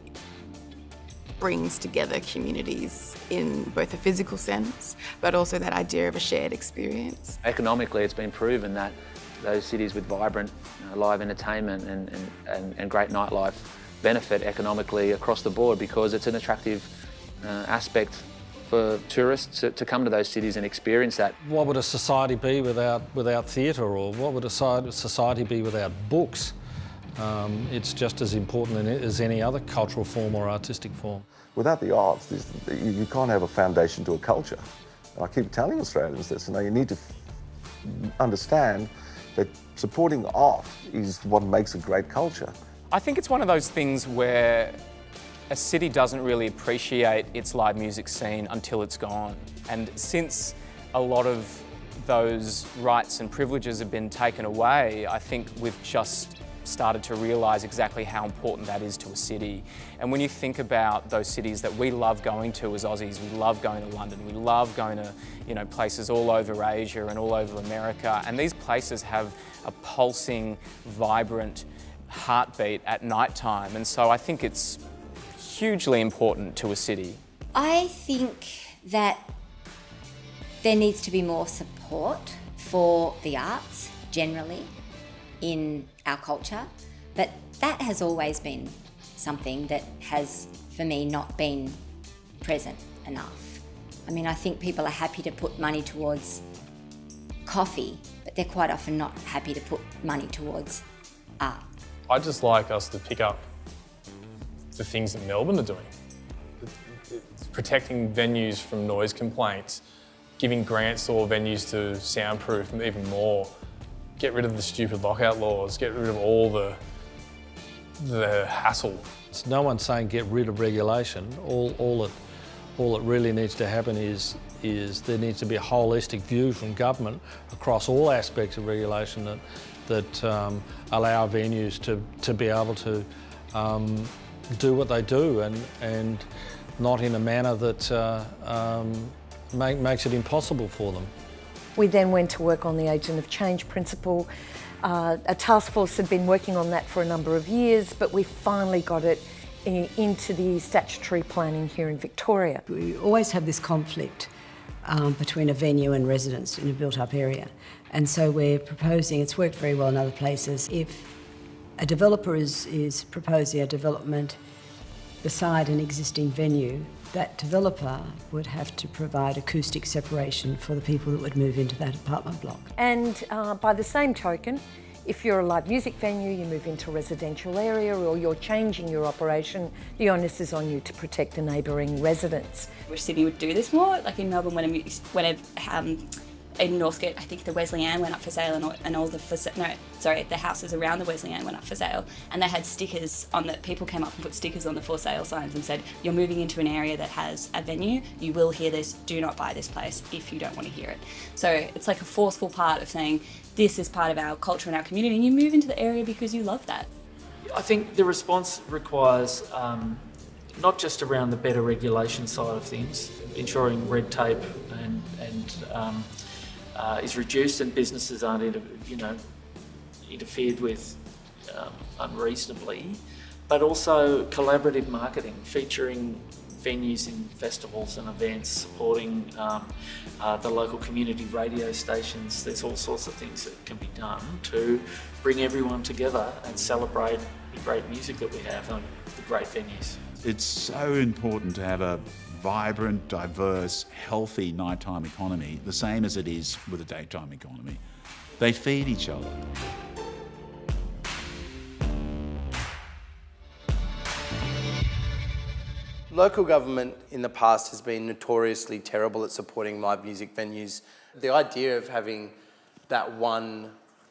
S20: brings together communities in both a physical sense, but also that idea of a shared experience.
S12: Economically, it's been proven that those cities with vibrant live entertainment and great nightlife benefit economically across the board because it's an attractive aspect for tourists to come to those cities and experience that.
S6: What would a society be without theatre, or what would a society be without books? It's just as important as any other cultural form or artistic form.
S16: Without the arts, you can't have a foundation to a culture. And I keep telling Australians this, you need to understand that supporting the art is what makes a great culture.
S26: I think it's one of those things where a city doesn't really appreciate its live music scene until it's gone. And since a lot of those rights and privileges have been taken away, I think we've just started to realise exactly how important that is to a city. And when you think about those cities that we love going to as Aussies, we love going to London, we love going to, you know, places all over Asia and all over America, and these places have a pulsing, vibrant heartbeat at night time. And so I think it's hugely important to a city.
S21: I think that there needs to be more support for the arts generally in our culture, but that has always been something that has, for me, not been present enough. I mean, I think people are happy to put money towards coffee, but they're quite often not happy to put money towards art.
S7: I'd just like us to pick up the things that Melbourne are doing. It's protecting venues from noise complaints, giving grants to all venues to soundproof even more, get rid of the stupid lockout laws, get rid of all the hassle.
S6: It's no one's saying get rid of regulation. All that really needs to happen is there needs to be a holistic view from government across all aspects of regulation that allow venues to be able to do what they do and not in a manner that makes it impossible for them.
S10: We then went to work on the agent of change principle. A task force had been working on that for a number of years, but we finally got it into the statutory planning here in Victoria.
S24: We always have this conflict between a venue and residents in a built-up area. And so we're proposing, it's worked very well in other places, if a developer is proposing a development beside an existing venue, that developer would have to provide acoustic separation for the people that would move into that apartment block.
S10: And by the same token, if you're a live music venue, you move into a residential area or you're changing your operation, the onus is on you to protect the neighbouring residents.
S14: Wish Sydney would do this more, like in Melbourne in Northcote, I think the Wesleyan went up for sale and all the the houses around the Wesleyan went up for sale, and they had stickers on that. People came up and put stickers on the for sale signs and said, you're moving into an area that has a venue, you will hear this, do not buy this place if you don't want to hear it. So it's like a forceful part of saying, this is part of our culture and our community, and you move into the area because you love that.
S9: I think the response requires not just around the better regulation side of things, ensuring red tape and is reduced and businesses aren't interfered with unreasonably, but also collaborative marketing, featuring venues in festivals and events, supporting the local community radio stations. There's all sorts of things that can be done to bring everyone together and celebrate the great music that we have and the great venues.
S15: It's so important to have a vibrant, diverse, healthy nighttime economy, the same as it is with a daytime economy. They feed each other.
S2: Local government in the past has been notoriously terrible at supporting live music venues. The idea of having that one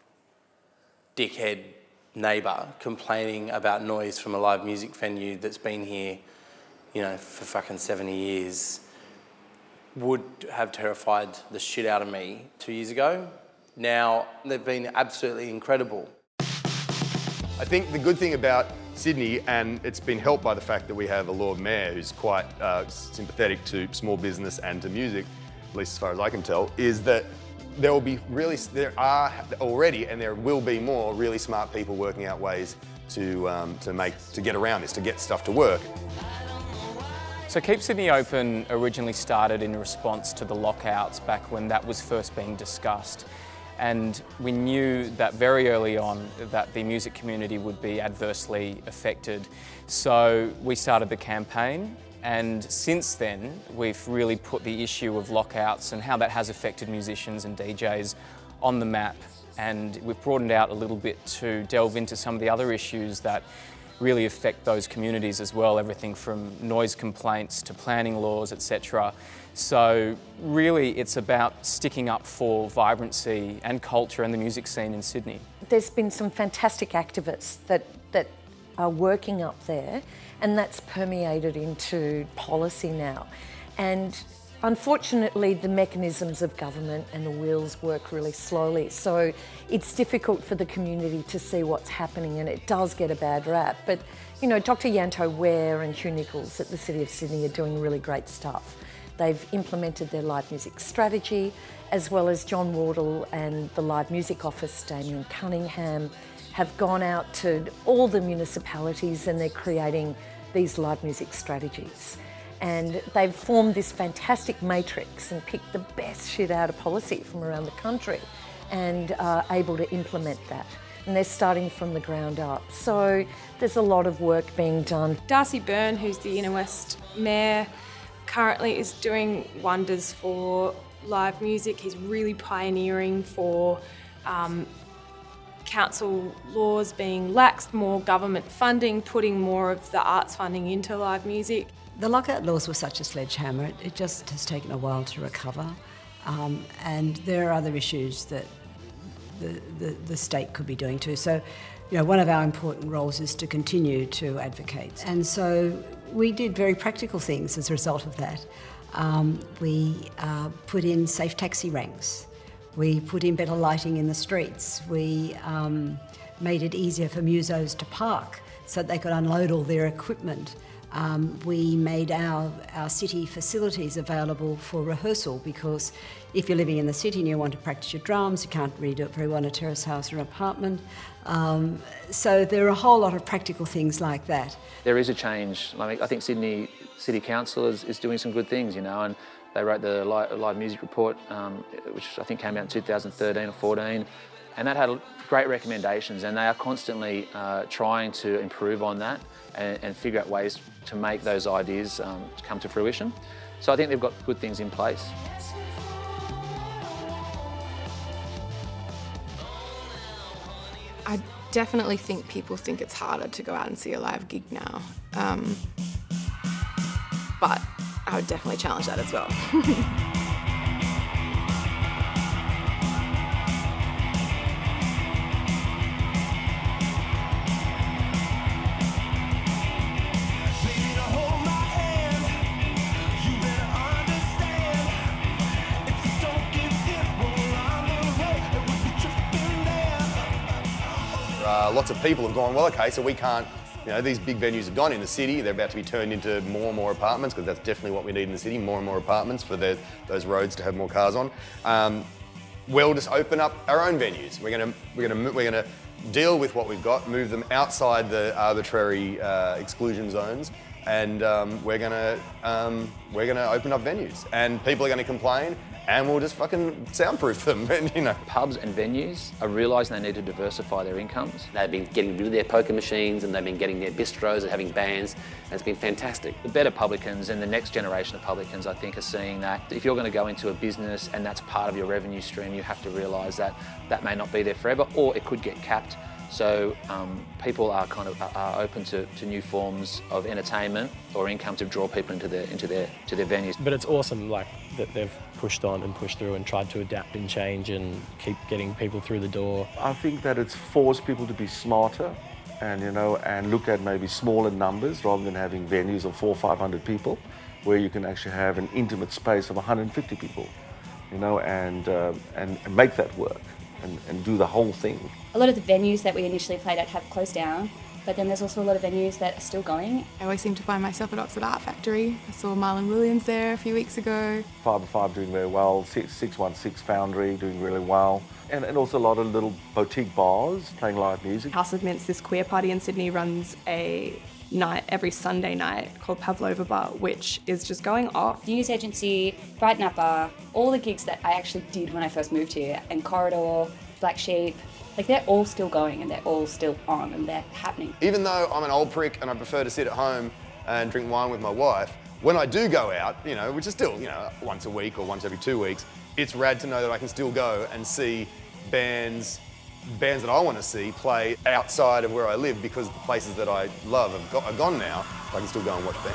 S2: dickhead neighbour complaining about noise from a live music venue that's been here, you know, for fucking 70 years would have terrified the shit out of me 2 years ago. Now, they've been absolutely incredible.
S4: I think the good thing about Sydney, and it's been helped by the fact that we have a Lord Mayor who's quite sympathetic to small business and to music, at least as far as I can tell, is that there are already, and there will be more really smart people working out ways to get around this, to get stuff to work.
S26: So Keep Sydney Open originally started in response to the lockouts back when that was first being discussed. And we knew that very early on that the music community would be adversely affected. So we started the campaign, and since then we've really put the issue of lockouts and how that has affected musicians and DJs on the map. And we've broadened out a little bit to delve into some of the other issues that really affect those communities as well, everything from noise complaints to planning laws, etc. So really it's about sticking up for vibrancy and culture and the music scene in Sydney.
S10: There's been some fantastic activists that are working up there, and that's permeated into policy now. And unfortunately, the mechanisms of government and the wheels work really slowly, so it's difficult for the community to see what's happening, and it does get a bad rap. But, you know, Dr. Yanto Ware and Hugh Nichols at the City of Sydney are doing really great stuff. They've implemented their live music strategy, as well as John Wardle and the Live Music Office, Damien Cunningham, have gone out to all the municipalities and they're creating these live music strategies. And they've formed this fantastic matrix and picked the best shit out of policy from around the country and are able to implement that. And they're starting from the ground up. So there's a lot of work being done.
S5: Darcy Byrne, who's the Inner West Mayor, currently is doing wonders for live music. He's really pioneering for council laws being laxed, more government funding, putting more of the arts funding into live music.
S24: The lockout laws were such a sledgehammer. It just has taken a while to recover. And there are other issues that the state could be doing too. So, you know, one of our important roles is to continue to advocate. And so we did very practical things as a result of that. We put in safe taxi ranks. We put in better lighting in the streets. We made it easier for musos to park so that they could unload all their equipment. We made our city facilities available for rehearsal, because if you're living in the city and you want to practice your drums, you can't really do it very well in a terrace house or an apartment. So there are a whole lot of practical things like that.
S12: There is a change. I think Sydney City Council is doing some good things, you know, and they wrote the live music report, which I think came out in 2013 or 14, and that had great recommendations, and they are constantly trying to improve on that and figure out ways to make those ideas come to fruition. So I think they've got good things in place.
S20: I definitely think people think it's harder to go out and see a live gig now. But I would definitely challenge that as well.
S4: Lots of people have gone, well, okay, so we can't, you know, these big venues have gone in the city, they're about to be turned into more and more apartments, because that's definitely what we need in the city, more and more apartments for those roads to have more cars on. We'll just open up our own venues. We're gonna deal with what we've got, move them outside the arbitrary exclusion zones, and we're gonna open up venues, and people are gonna complain, and we'll just fucking soundproof them, and you know.
S12: Pubs and venues are realising they need to diversify their incomes.
S18: They've been getting rid of their poker machines and they've been getting their bistros and having bands, and it's been fantastic.
S12: The better publicans and the next generation of publicans, I think, are seeing that if you're going to go into a business and that's part of your revenue stream, you have to realise that that may not be there forever, or it could get capped. So people are kind of open to new forms of entertainment or income to draw people into their venues.
S8: But it's awesome, like that they've pushed on and pushed through and tried to adapt and change and keep getting people through the door.
S16: I think that it's forced people to be smarter, and you know, and look at maybe smaller numbers rather than having venues of 400 or 500 people, where you can actually have an intimate space of 150 people, you know, and make that work. And do the whole thing.
S14: A lot of the venues that we initially played at have closed down, but then there's also a lot of venues that are still going.
S20: I always seem to find myself at Oxford Art Factory. I saw Marlon Williams there a few weeks ago.
S16: 505 doing very well, 616 Foundry doing really well, and also a lot of little boutique bars playing live music.
S5: House of Mints, this queer party in Sydney, runs a night every Sunday night called Pavlova Bar, which is just going off.
S14: News agency, Brighton Up Bar, all the gigs that I actually did when I first moved here, and Corridor, Black Sheep, like they're all still going and they're all still on and they're happening.
S4: Even though I'm an old prick and I prefer to sit at home and drink wine with my wife, when I do go out, you know, which is still, you know, once a week or once every 2 weeks, it's rad to know that I can still go and see bands that I want to see play outside of where I live, because the places that I love are gone now. I can still go and watch bands.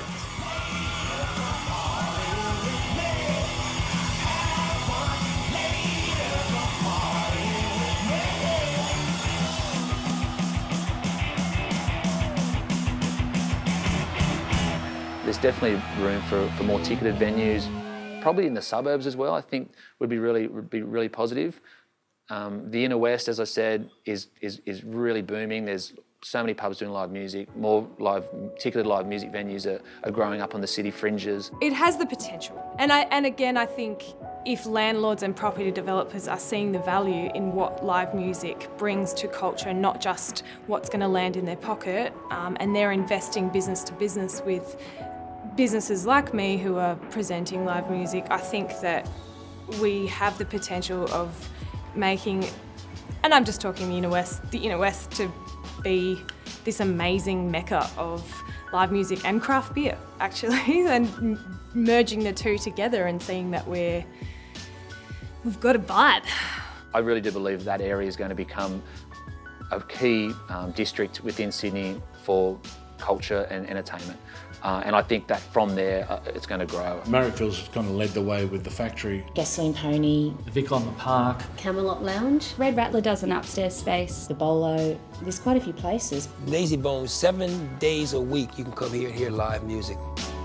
S12: There's definitely room for more ticketed venues, probably in the suburbs as well. I think would be really positive. The inner west, as I said, is really booming. There's so many pubs doing live music. More ticketed live music venues are growing up on the city fringes.
S5: It has the potential, and again, I think if landlords and property developers are seeing the value in what live music brings to culture, not just what's going to land in their pocket, and they're investing business to business with businesses like me who are presenting live music, I think that we have the potential of making, and I'm just talking the inner west to be this amazing mecca of live music and craft beer, actually, and merging the two together and seeing that we've got a vibe.
S12: I really do believe that area is going to become a key district within Sydney for culture and entertainment. And I think that from there, it's going to grow.
S13: Marrickville's kind of led the way with the factory.
S19: Gasoline Pony.
S13: The Vic on the Park.
S19: Camelot Lounge.
S14: Red Rattler does an upstairs space.
S19: The Bolo. There's quite a few places.
S1: Lazy Bones, 7 days a week you can come here and hear live music.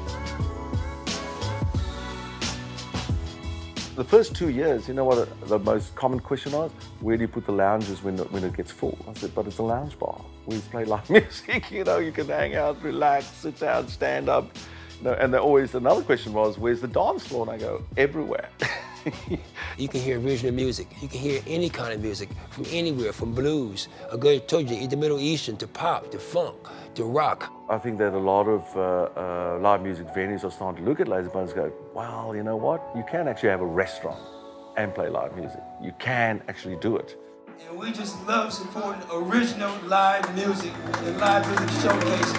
S16: The first 2 years, you know what the most common question was? Where do you put the lounges when it gets full? I said, but it's a lounge bar. We play live music, you know, you can hang out, relax, sit down, stand up. You know, and always another question was, where's the dance floor? And I go, everywhere.
S1: You can hear original music. You can hear any kind of music from anywhere, from blues. I told you, the Middle Eastern, to pop, to funk, to rock.
S16: I think that a lot of live music venues are starting to look at Lazy Bones and go, well, you know what? You can actually have a restaurant and play live music. You can actually do it.
S22: And we just love supporting original live music and live music showcases.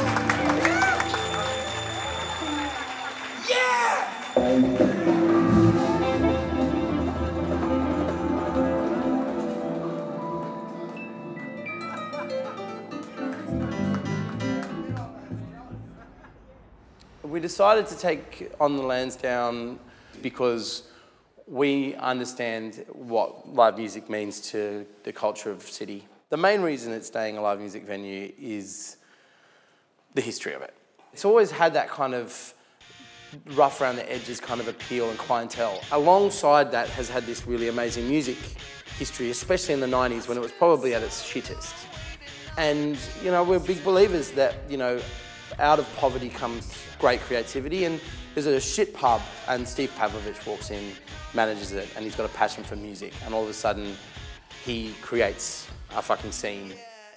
S22: Yeah!
S2: We decided to take On the Lansdowne because we understand what live music means to the culture of the city. The main reason it's staying a live music venue is the history of it. It's always had that kind of rough around the edges kind of appeal and clientele. Alongside that has had this really amazing music history, especially in the 90s when it was probably at its shittest. And, you know, we're big believers that, you know, out of poverty comes great creativity, and there's a shit pub and Steve Pavlovich walks in, manages it, and he's got a passion for music, and all of a sudden he creates a fucking scene.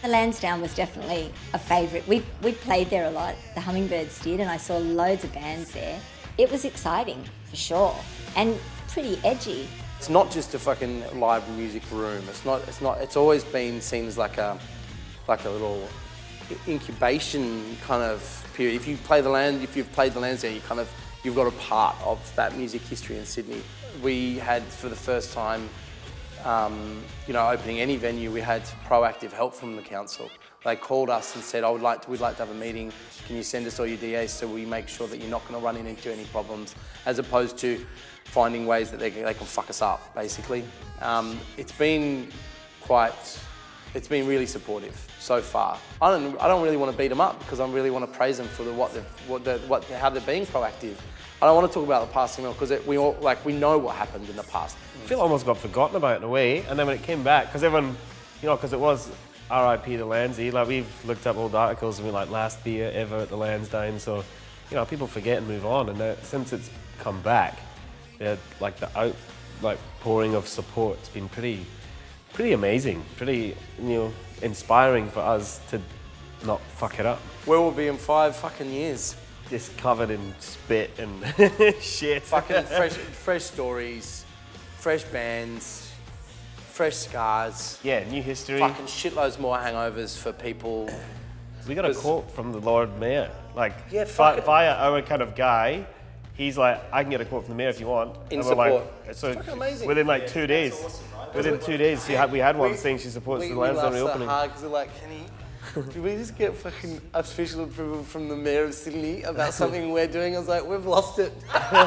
S3: The Lansdowne was definitely a favourite. We played there a lot, the Hummingbirds did, and I saw loads of bands there. It was exciting, for sure, and pretty edgy.
S2: It's not just a fucking live music room. It's always been seen as like a little incubation kind of period. If you've played the Lansdowne, you've got a part of that music history in Sydney. We had, for the first time, opening any venue, we had proactive help from the council. They called us and said, we'd like to have a meeting. Can you send us all your DAs so we make sure that you're not going to run into any problems, as opposed to finding ways that they can fuck us up, basically. It's been really supportive so far. I don't really want to beat them up, because I really want to praise them for how they're being proactive. I don't want to talk about the past anymore, because we know what happened in the past.
S11: I feel almost got forgotten about in a way, and then when it came back, because everyone, because it was RIP the Landsy, we've looked up old articles and we're like, last beer ever at the Lansdowne, so, people forget and move on, and since it's come back, the outpouring of support, it's been pretty amazing, pretty, inspiring for us to not fuck it up.
S2: Where we'll be in 5 fucking years.
S11: Just covered in spit and shit.
S2: Fucking fresh stories, fresh bands, fresh scars.
S11: Yeah, new history.
S2: Fucking shitloads more hangovers for people.
S11: We got a quote from the Lord Mayor,
S2: via
S11: our kind of guy. He's like, I can get a quote from the mayor if you want.
S2: In support.
S11: So
S2: fucking amazing.
S11: within 2 days, awesome, right? Within 2 days, we had one saying she supports the Lansdowne reopening.
S2: We laughed so hard, because do we just get fucking official approval from the Mayor of Sydney about something we're doing? I was like, we've lost it.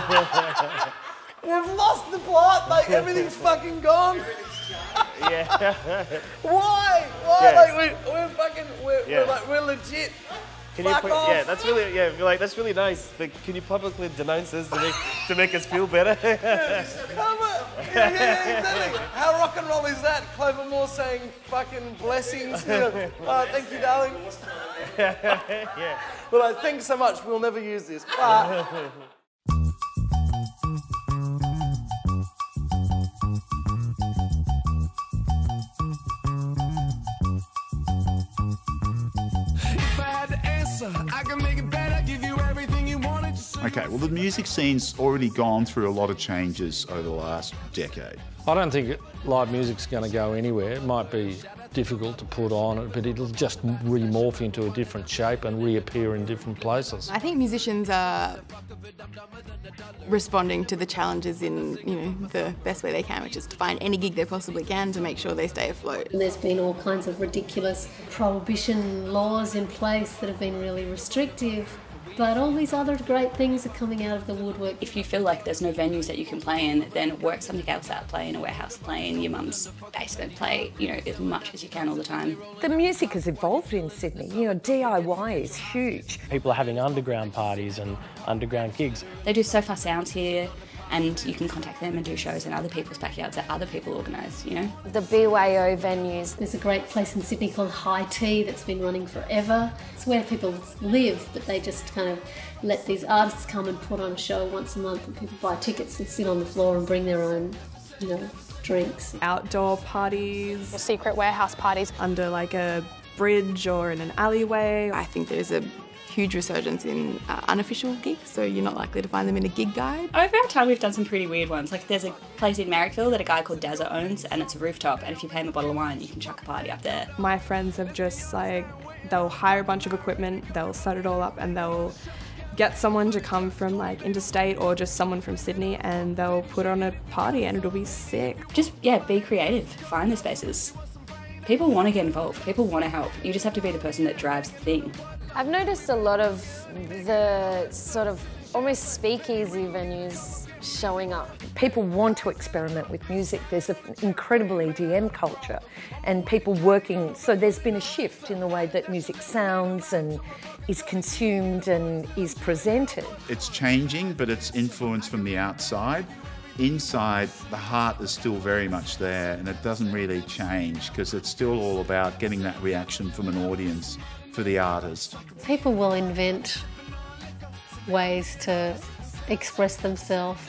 S2: We've lost the plot, everything's fucking gone.
S11: Yeah.
S2: Why?
S11: Yeah.
S2: We're legit.
S11: Fuck off. Yeah, that's really nice. But can you publicly denounce us to make us feel better?
S2: Exactly. How rock and roll is that? Clover Moore saying fucking blessings. Thank you, darling.
S11: Yeah.
S2: Well, thanks so much. We'll never use this. But
S15: Okay, well, the music scene's already gone through a lot of changes over the last decade.
S6: I don't think live music's going to go anywhere. It might be difficult to put on, but it'll just remorph into a different shape and reappear in different places.
S20: I think musicians are responding to the challenges in, the best way they can, which is to find any gig they possibly can to make sure they stay afloat.
S19: And there's been all kinds of ridiculous prohibition laws in place that have been really restrictive. But all these other great things are coming out of the woodwork.
S14: If you feel like there's no venues that you can play in, then work something else out. Play in a warehouse, play in your mum's basement, play, as much as you can all the time.
S10: The music has evolved in Sydney. DIY is huge.
S8: People are having underground parties and underground gigs.
S14: They do So Far Sounds here, and you can contact them and do shows in other people's backyards that other people organise,
S19: The BYO venues. There's a great place in Sydney called High Tea that's been running forever. It's where people live, but they just kind of let these artists come and put on a show once a month, and people buy tickets and sit on the floor and bring their own, drinks.
S5: Outdoor parties.
S17: Secret warehouse parties.
S5: Under a bridge or in an alleyway.
S20: I think there's a huge resurgence in unofficial gigs, so you're not likely to find them in a gig guide.
S14: Over our time, we've done some pretty weird ones. There's a place in Marrickville that a guy called Dazza owns, and it's a rooftop, and if you pay him a bottle of wine, you can chuck a party up there.
S5: My friends have just, they'll hire a bunch of equipment, they'll set it all up, and they'll get someone to come from interstate or just someone from Sydney, and they'll put on a party and it'll be sick.
S14: Just, be creative. Find the spaces. People want to get involved. People want to help. You just have to be the person that drives the thing.
S17: I've noticed a lot of the sort of almost speakeasy venues showing up.
S10: People want to experiment with music. There's an incredible EDM culture and people working, so there's been a shift in the way that music sounds and is consumed and is presented.
S15: It's changing, but it's influenced from the outside. Inside, the heart is still very much there, and it doesn't really change because it's still all about getting that reaction from an audience for the artist.
S19: People will invent ways to express themselves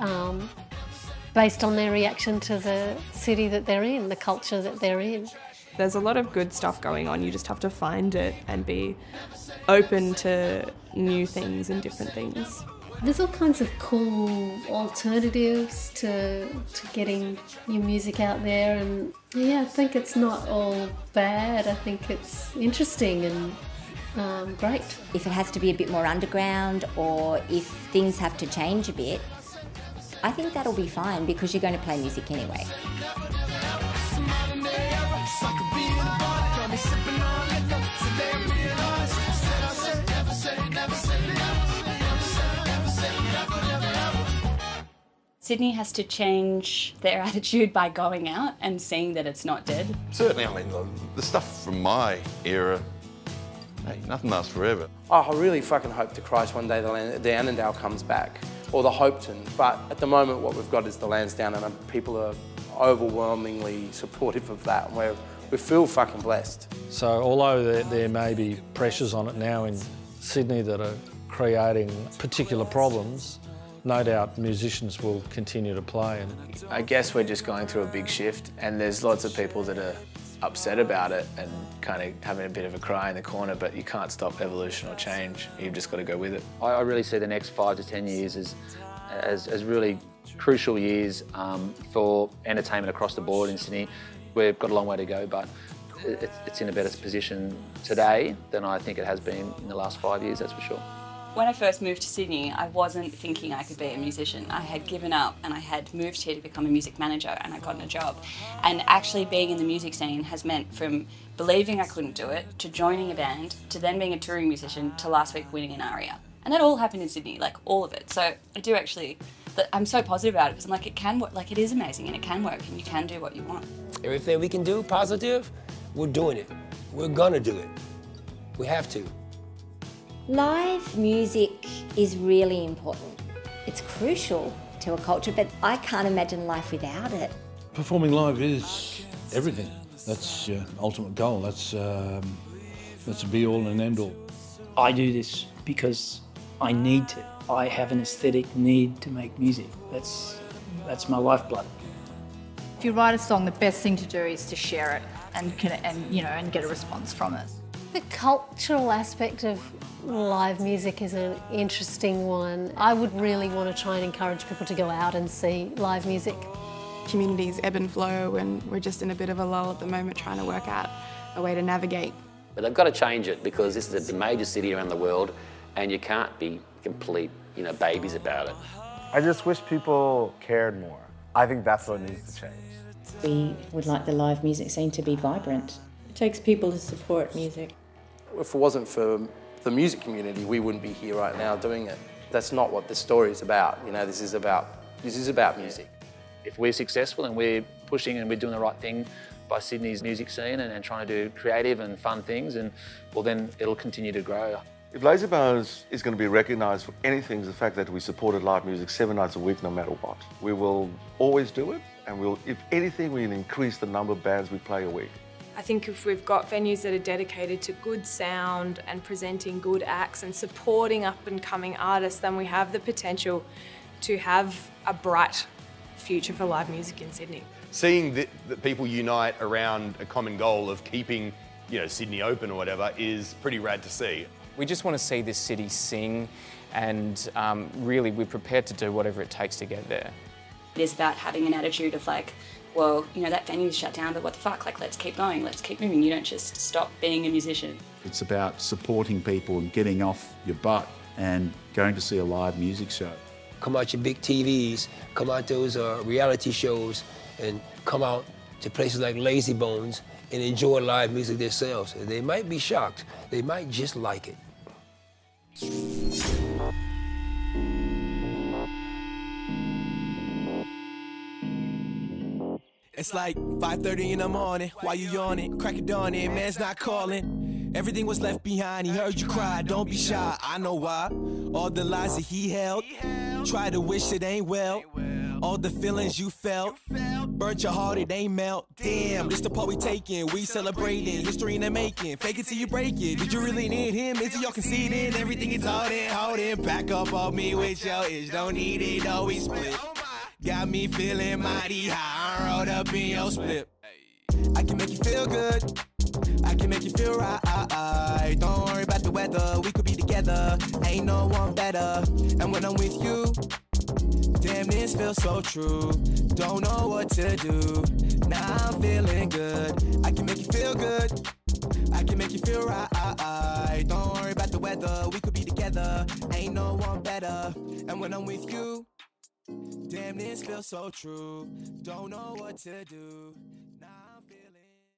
S19: based on their reaction to the city that they're in, the culture that they're in.
S5: There's a lot of good stuff going on. You just have to find it and be open to new things and different things.
S19: There's all kinds of cool alternatives to getting your music out there, and yeah, I think it's not all bad. I think it's interesting and great.
S3: If it has to be a bit more underground, or if things have to change a bit, I think that'll be fine because you're going to play music anyway.
S14: Sydney has to change their attitude by going out and seeing that it's not dead.
S7: Certainly, I mean, the stuff from my era, hey, nothing lasts forever.
S2: Oh, I really fucking hope to Christ one day the Annandale comes back, or the Hopeton, but at the moment what we've got is the Lansdowne, and people are overwhelmingly supportive of that, and we feel fucking blessed.
S6: So although there may be pressures on it now in Sydney that are creating particular problems, no doubt musicians will continue to play. And
S8: I guess we're just going through a big shift, and there's lots of people that are upset about it and kind of having a bit of a cry in the corner, but you can't stop evolution or change. You've just got to go with it.
S12: I really see the next 5 to 10 years as really crucial years for entertainment across the board in Sydney. We've got a long way to go, but it's in a better position today than I think it has been in the last 5 years, that's for sure.
S14: When I first moved to Sydney, I wasn't thinking I could be a musician. I had given up and I had moved here to become a music manager, and I'd gotten a job. And actually being in the music scene has meant from believing I couldn't do it, to joining a band, to then being a touring musician, to last week winning an ARIA. And that all happened in Sydney, like all of it. So I do actually, I'm so positive about it because I'm like, it can work, like it is amazing and it can work and you can do what you want.
S1: Everything we can do positive, we're doing it. We're gonna do it. We have to.
S3: Live music is really important. It's crucial to a culture, but I can't imagine life without it.
S13: Performing live is everything. That's your ultimate goal. That's a be-all and end-all.
S9: I do this because I need to. I have an aesthetic need to make music. That's my lifeblood.
S21: If you write a song, the best thing to do is to share it and get a response from it.
S17: The cultural aspect of live music is an interesting one. I would really want to try and encourage people to go out and see live music.
S20: Communities ebb and flow, and we're just in a bit of a lull at the moment trying to work out a way to navigate.
S18: But they've got to change it because this is a major city around the world and you can't be complete, babies about it.
S11: I just wish people cared more. I think that's what needs to change.
S23: We would like the live music scene to be vibrant. It takes people to support music.
S2: If it wasn't for the music community, we wouldn't be here right now doing it. That's not what this story is about. This is about music.
S12: If we're successful and we're pushing and we're doing the right thing by Sydney's music scene and trying to do creative and fun things, well then it'll continue to grow.
S16: If Lazy Bones is going to be recognised for anything, it's the fact that we supported live music 7 nights a week no matter what. We will always do it, and if anything, we'll increase the number of bands we play a week.
S5: I think if we've got venues that are dedicated to good sound and presenting good acts and supporting up-and-coming artists, then we have the potential to have a bright future for live music in Sydney.
S4: Seeing that people unite around a common goal of keeping, Sydney open or whatever is pretty rad to see.
S25: We just want to see this city sing, and really we're prepared to do whatever it takes to get there.
S14: It is about having an attitude of like, well, that venue's shut down, but what the fuck, like let's keep going, let's keep moving. You don't just stop being a musician.
S15: It's about supporting people and getting off your butt and going to see a live music show.
S1: Come out your big TVs, come out those reality shows, and come out to places like Lazy Bones and enjoy live music themselves. They might be shocked. They might just like it.
S22: It's like 5:30 in the morning, while you yawning, crack it dawn in, man's not calling. Everything was left behind, he heard you cry, don't be shy, I know why. All the lies that he held, try to wish it ain't well. All the feelings you felt, burnt your heart, it ain't melt. Damn, this the part we taking, we celebrating, history in the making. Fake it till you break it. Did you really need him? Is it y'all conceding? Everything is holding. Back up on me with your itch, don't need it, always split. Got me feeling mighty high, I rolled up in your split. I can make make you feel good. I can make you feel right. Don't worry about the weather, we could be together. Ain't no one better. And when I'm with you, damn, this feels so true. Don't know what to do. Now I'm feeling good. I can make you feel good. I can make you feel right. Don't worry about the weather, we could be together. Ain't no one better. And when I'm with you, damn, this feels so true. Don't know what to do.